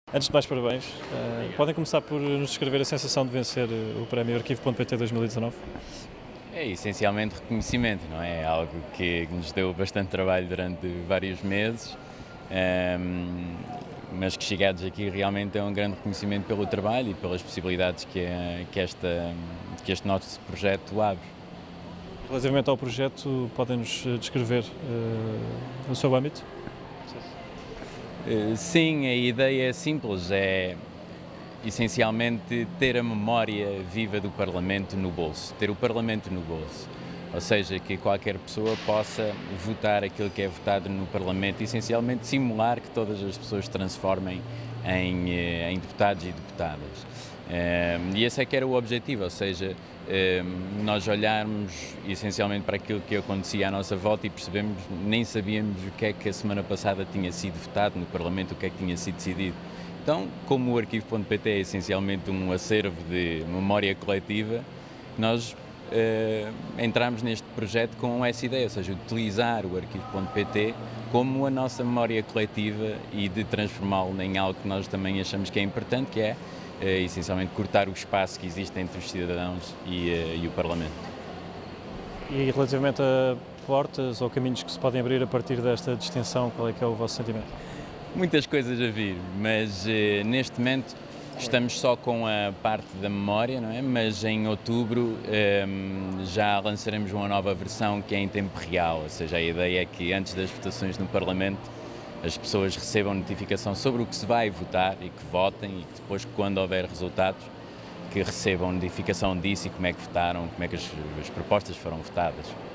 Antes de mais, parabéns. Podem começar por nos descrever a sensação de vencer o prémio Arquivo.pt 2019? É essencialmente reconhecimento, não é? É algo que nos deu bastante trabalho durante vários meses, mas que chegados aqui realmente é um grande reconhecimento pelo trabalho e pelas possibilidades que este nosso projeto abre. Relativamente ao projeto, podem-nos descrever o seu âmbito? Sim, a ideia é simples, é essencialmente ter a memória viva do Parlamento no bolso, ter o Parlamento no bolso. Ou seja, que qualquer pessoa possa votar aquilo que é votado no Parlamento, essencialmente simular que todas as pessoas se transformem em deputados e deputadas. E esse é que era o objetivo, ou seja, nós olharmos essencialmente para aquilo que acontecia à nossa volta e percebemos, nem sabíamos o que é que a semana passada tinha sido votado no Parlamento, o que é que tinha sido decidido. Então, como o Arquivo.pt é essencialmente um acervo de memória coletiva, nós entramos neste projeto com essa ideia, ou seja, utilizar o Arquivo.pt como a nossa memória coletiva e de transformá-lo em algo que nós também achamos que é importante, que é essencialmente cortar o espaço que existe entre os cidadãos e o Parlamento. E relativamente a portas ou caminhos que se podem abrir a partir desta distinção, qual é que é o vosso sentimento? Muitas coisas a vir, mas neste momento estamos só com a parte da memória, não é? Mas em outubro já lançaremos uma nova versão que é em tempo real, ou seja, a ideia é que antes das votações no Parlamento as pessoas recebam notificação sobre o que se vai votar e que votem e que depois, quando houver resultados, que recebam notificação disso e como é que votaram, como é que as propostas foram votadas.